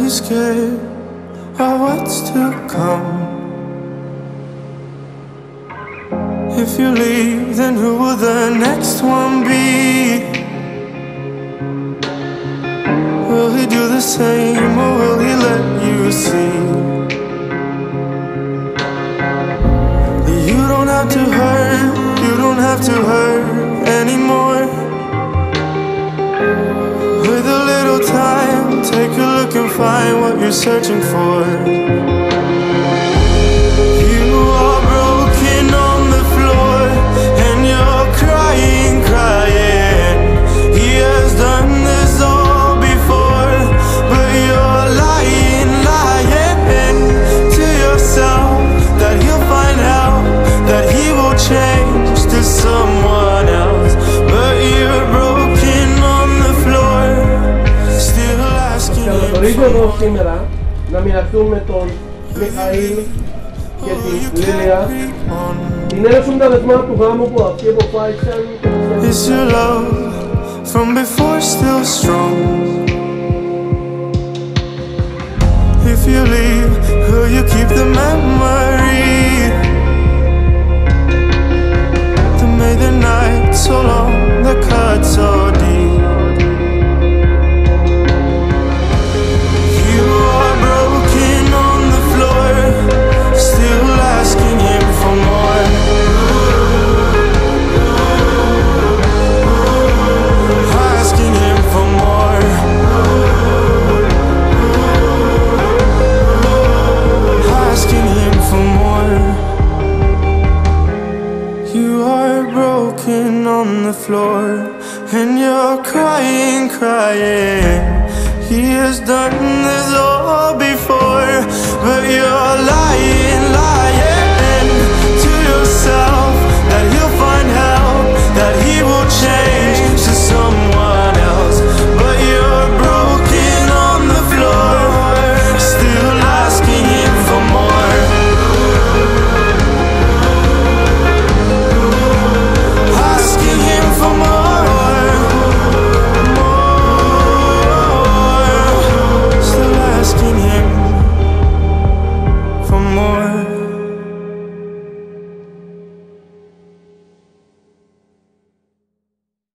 you scared of what's to come? If you leave, then who will the next one be? Will he do the same, or will he let you see? You don't have to hurt, you don't have to hurt anymore. With a little time, take a look and find what you're searching for. You are broken on the floor, and you're crying, crying. He has done this all before, but you're lying, lying to yourself that he'll find out, that he will change to someone else. But you're broken on the floor, still asking him for σήμερα να μοιραστούμε τον Μιχαήλ και την Λίλια. Η νέα σου μεταδεσμά του γάμου που αυτοί αποφάσισαν. Is your love from before still strong? If you leave, will you keep the memory that made the night so long, that cut so deep? You are broken on the floor, still asking him for more. Asking him for more. Asking him for more. You are broken on the floor, and you're crying, crying. He has done this all